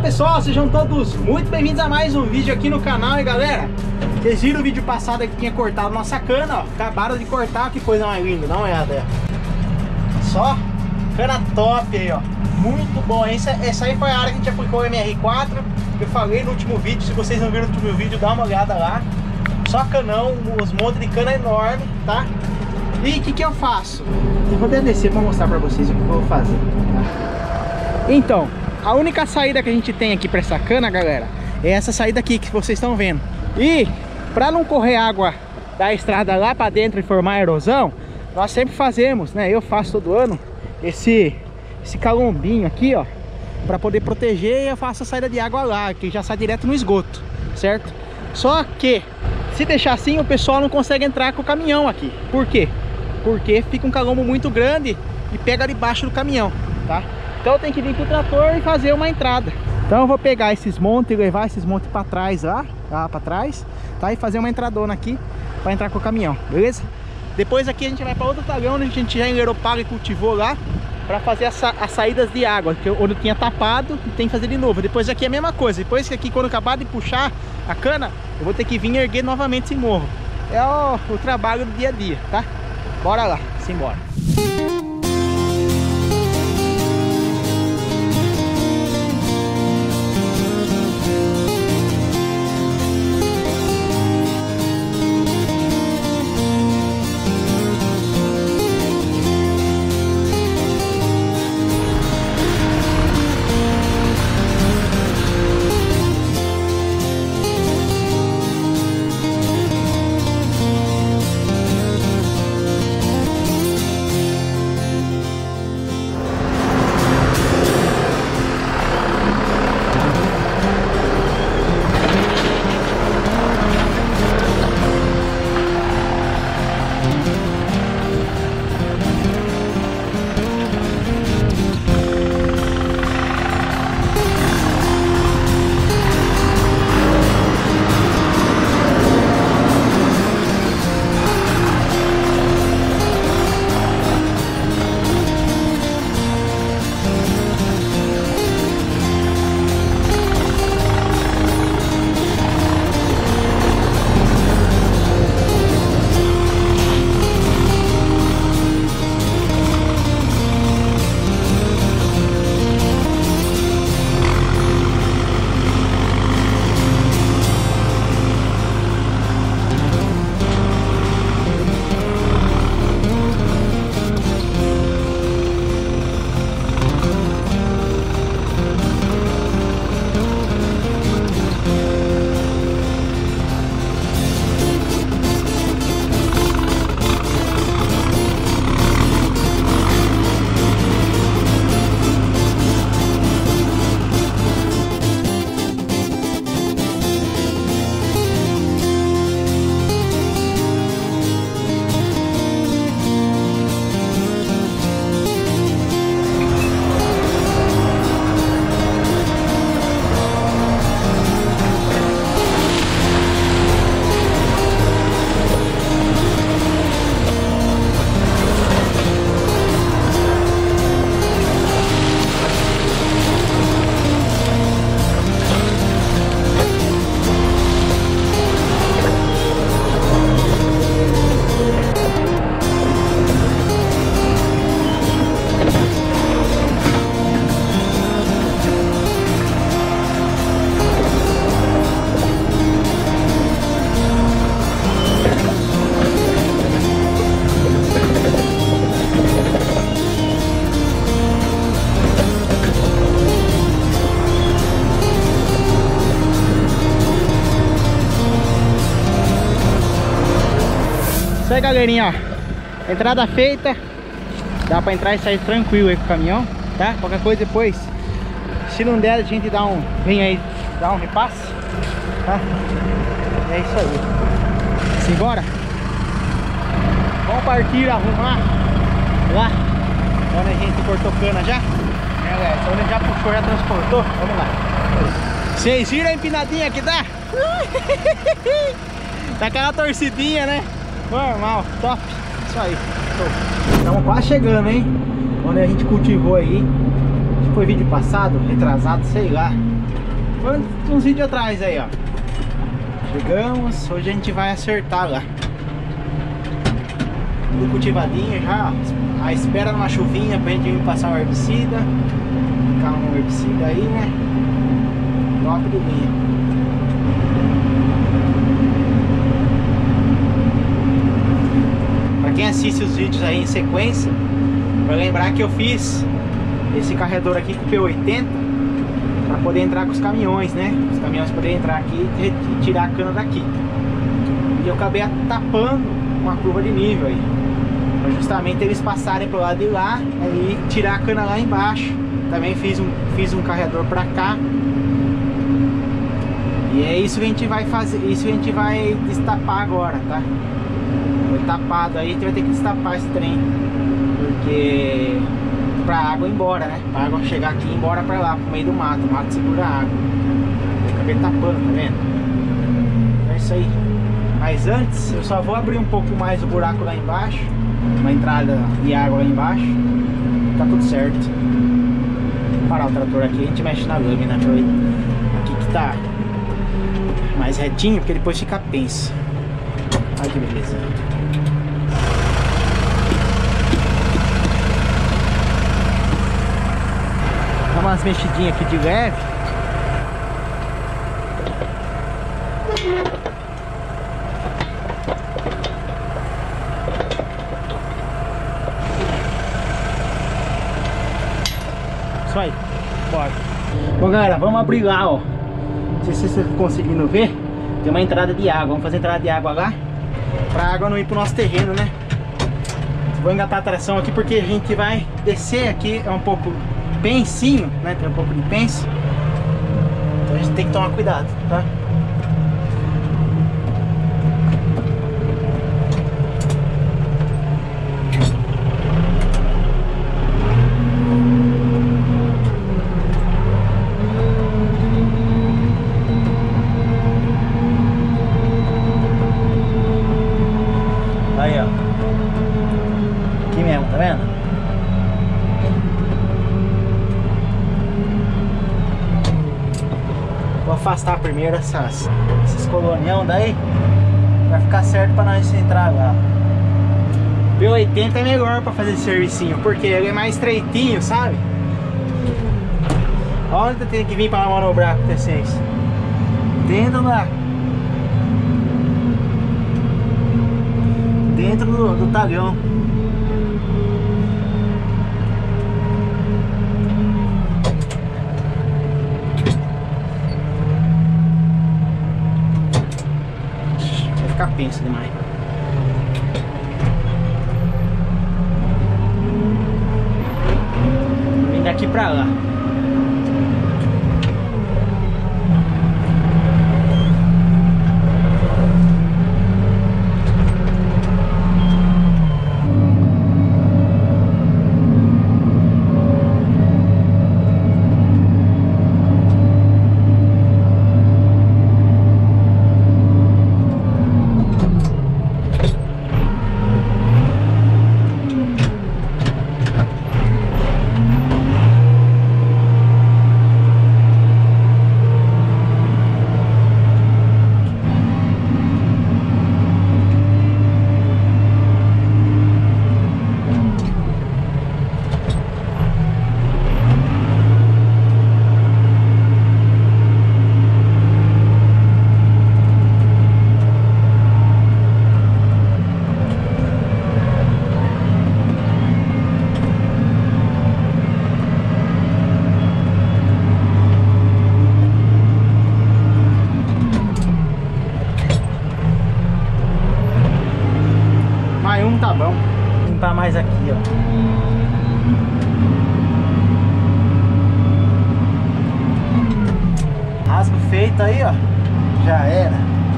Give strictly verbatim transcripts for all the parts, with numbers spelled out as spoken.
pessoal, sejam todos muito bem-vindos a mais um vídeo aqui no canal. E galera, vocês viram o vídeo passado que tinha cortado nossa cana, ó. Acabaram de cortar, que coisa mais linda, não é, Adé? Só cana top aí, ó. Muito bom. Essa, essa aí foi a área que a gente aplicou o M R quatro. Eu falei no último vídeo, se vocês não viram no último vídeo, dá uma olhada lá. Só canão, os montes de cana enorme, tá? E o que que eu faço? Eu vou até descer pra mostrar pra vocês o que eu vou fazer, tá? Então, a única saída que a gente tem aqui pra essa cana, galera, é essa saída aqui que vocês estão vendo. E pra não correr água da estrada lá pra dentro e formar erosão, nós sempre fazemos, né? Eu faço todo ano esse, esse calombinho aqui, ó, pra poder proteger, e eu faço a saída de água lá, que já sai direto no esgoto, certo? Só que se deixar assim, o pessoal não consegue entrar com o caminhão aqui. Por quê? Porque fica um calombo muito grande e pega debaixo do caminhão, tá? Então eu tenho que vir com o trator e fazer uma entrada. Então eu vou pegar esses montes e levar esses montes para trás lá, lá para trás, tá? E fazer uma entradona aqui para entrar com o caminhão, beleza? Depois aqui a gente vai para outro talhão onde a gente já enlerou pago e cultivou lá, para fazer as, sa as saídas de água, que eu, onde eu tinha tapado, e tem que fazer de novo. Depois aqui é a mesma coisa. Depois que aqui, quando acabar de puxar a cana, eu vou ter que vir erguer novamente esse morro. É o, o trabalho do dia a dia, tá? Bora lá, simbora. Isso aí, galerinha, ó. Entrada feita. Dá pra entrar e sair tranquilo aí com o caminhão, tá? Qualquer coisa depois, se não der, a gente dá um... Vem aí, dá um repasse, tá? É isso aí. Simbora. Vamos partir arrumar lá onde a gente cortou cana já. É, galera, onde a gente já puxou, já transportou. Vamos lá. Vocês viram a empinadinha que dá? Tá aquela torcidinha, né? Normal, top. Isso aí. Estamos quase chegando, hein? Onde a gente cultivou aí. foi vídeo passado, retrasado, sei lá. Foi uns vídeos atrás aí, ó. Chegamos, hoje a gente vai acertar lá. Tudo cultivadinho já, ó. A espera numa chuvinha pra gente vir passar o herbicida. Calma no herbicida aí, né? Top de linha. Pra quem assiste os vídeos aí em sequência, vai lembrar que eu fiz esse carregador aqui com o P oitenta para poder entrar com os caminhões, né? Os caminhões poderem entrar aqui e tirar a cana daqui. E eu acabei tapando uma curva de nível aí, para justamente eles passarem pro lado de lá e tirar a cana lá embaixo. Também fiz um, fiz um carregador para cá. E é isso que a gente vai fazer, isso que a gente vai destapar agora, tá? Foi tapado aí, a gente vai ter que destapar esse trem, porque pra água ir embora, né? Pra água chegar aqui e ir embora pra lá, pro meio do mato. O mato segura a água. Eu acabei tapando, tá vendo? É isso aí. Mas antes, eu só vou abrir um pouco mais o buraco lá embaixo, uma entrada de água lá embaixo. Tá tudo certo. Vou parar o trator aqui, a gente mexe na lâmina pra ver aqui que tá mais retinho, porque depois fica penso. Olha que beleza. Dá umas mexidinhas aqui de leve. Isso aí. Bora. Bom, galera, vamos abrir lá, ó. Não sei se vocês estão conseguindo ver. Tem uma entrada de água. Vamos fazer entrada de água lá, pra água não ir pro nosso terreno, né? Vou engatar a tração aqui porque a gente vai descer aqui. É um pouco pensinho, né? Tem um pouco de penso. Então a gente tem que tomar cuidado, tá? Aí, ó. Aqui mesmo, tá vendo? Vou afastar primeiro essas, esses colonião daí, vai ficar certo pra nós entrar lá. P oitenta é melhor pra fazer esse servicinho, porque ele é mais estreitinho, sabe? Onde tem que vir pra manobrar com o T seis? Dentro lá. Dentro do, do talhão. Vai ficar penso demais. Vem daqui pra lá. Tá bom, vou limpar mais aqui, ó. Rasgo feito aí, ó. Já era.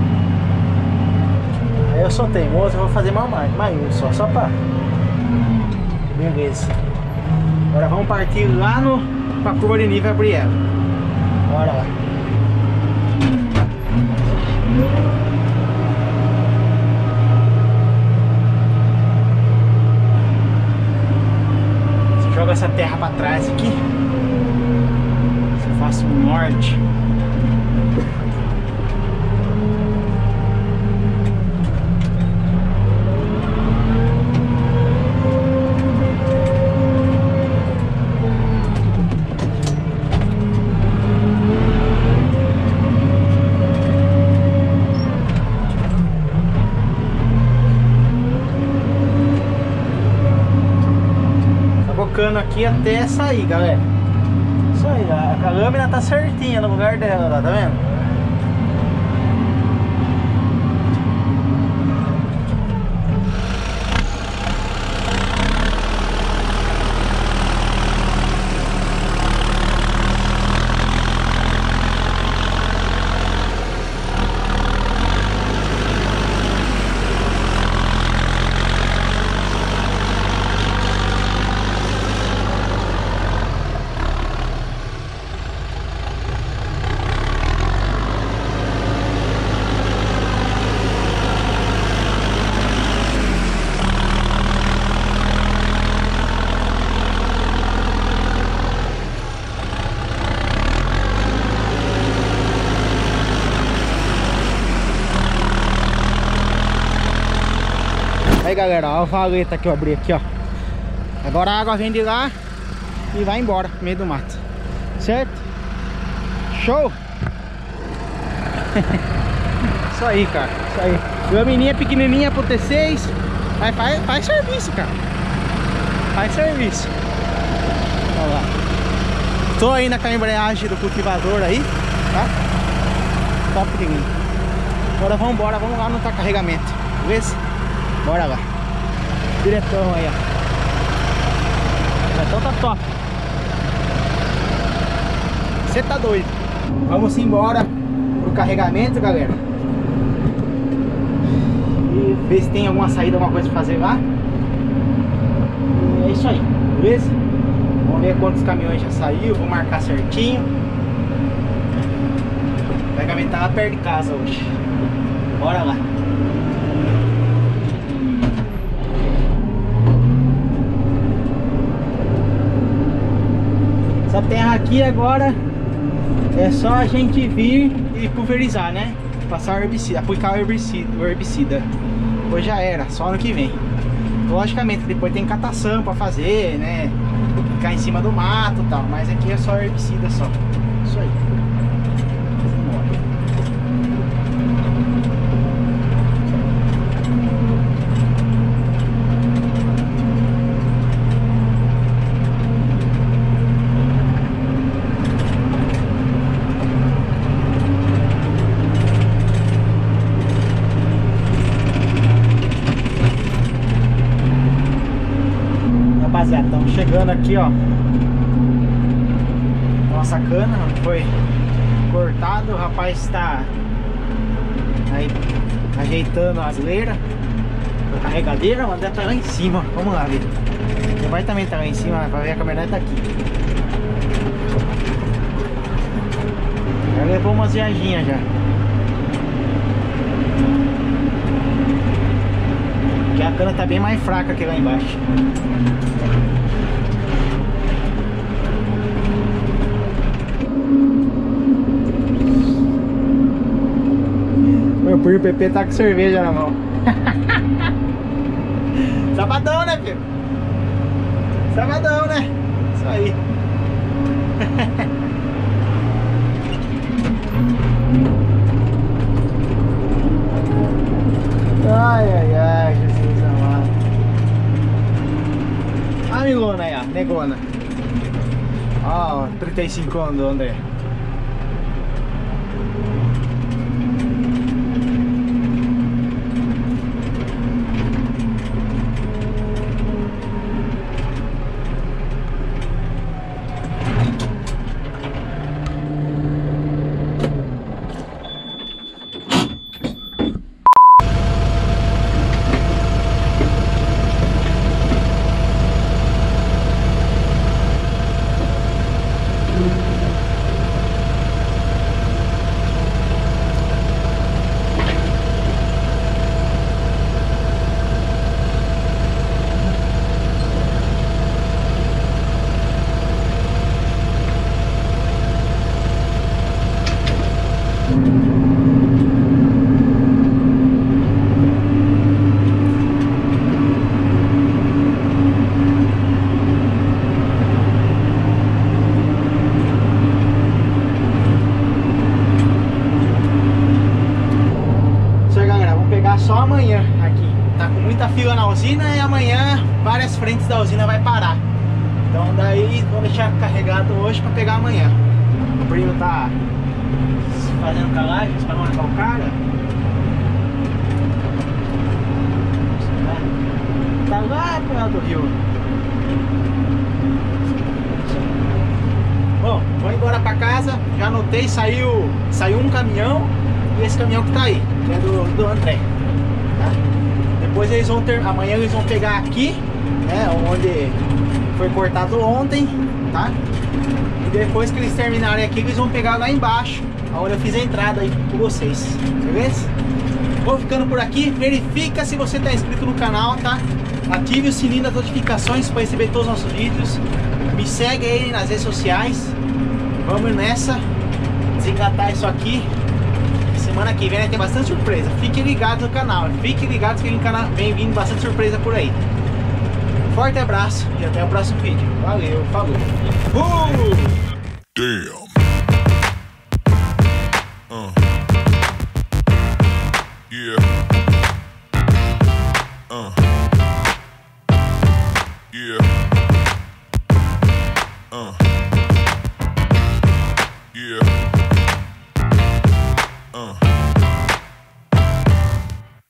Aí eu sou teimoso, eu vou fazer mais, mais um só, só pra... Beleza. Agora vamos partir lá no... pra curva de nível abrir ela. Bora lá. Joga essa terra pra trás aqui. norte. Aqui até sair, galera. Isso aí, a lâmina tá certinha no lugar dela lá, tá vendo? Aí galera, ó, a valeta que eu abri aqui, ó. Agora a água vem de lá e vai embora no meio do mato. Certo? Show! Isso aí, cara. Isso aí. Laminha pequenininha pro T seis. Mas faz, faz serviço, cara. Faz serviço. Olha lá. Tô ainda com a embreagem do cultivador aí, tá? Top de mim. Agora vamos embora, vamos lá no carregamento. Beleza? Bora lá. Diretão aí, ó. Diretão tá top. Você tá doido. Vamos embora pro carregamento, galera. E ver se tem alguma saída, alguma coisa pra fazer lá. E é isso aí, beleza? Vamos ver quantos caminhões já saiu. Vou marcar certinho. O carregamento tá lá perto de casa hoje. Bora lá. Essa terra aqui agora é só a gente vir e pulverizar, né? Passar o herbicida, aplicar o herbicida, o herbicida. Depois já era, só ano que vem. Logicamente, depois tem catação pra fazer, né? Ficar em cima do mato e tal. Mas aqui é só herbicida só. Isso aí. Rapaziada, estamos chegando aqui, ó. Nossa cana foi cortado, o rapaz está aí ajeitando as leiras, a carregadeira, mas deve estar lá em cima. Vamos lá ver. Ele vai também estar lá em cima para ver a caminhonete daqui. Já levou umas viaginhas já. Porque a cana tá bem mais fraca que lá embaixo. Meu primo P P tá com cerveja na mão. Sabadão, né, filho? Sabadão, né? Isso aí. Ai, ai, ai, Jesus amado. A milona aí, ó, negona. Ó, trinta e cinco andou, André. Só amanhã aqui, tá com muita fila na usina e amanhã várias frentes da usina vai parar. Então daí vou deixar carregado hoje para pegar amanhã. O primo tá fazendo calagens para marcar o cara. Tá lá pro lado do rio. Bom, vou embora para casa. Já anotei, saiu, saiu um caminhão e esse caminhão que tá aí, que é do, do André. Tá? Depois eles vão ter, amanhã eles vão pegar aqui, né, onde foi cortado ontem, tá? E depois que eles terminarem aqui, eles vão pegar lá embaixo, onde eu fiz a entrada aí com vocês, beleza? Vou ficando por aqui. Verifica se você tá inscrito no canal, tá? Ative o sininho das notificações para receber todos os nossos vídeos. Me segue aí nas redes sociais. Vamos nessa, desengatar isso aqui. Semana que vem vai ter bastante surpresa. Fiquem ligados no canal. Fiquem ligados que vem vindo bastante surpresa por aí. Forte abraço e até o próximo vídeo. Valeu, falou. Uh! Damn. Uh.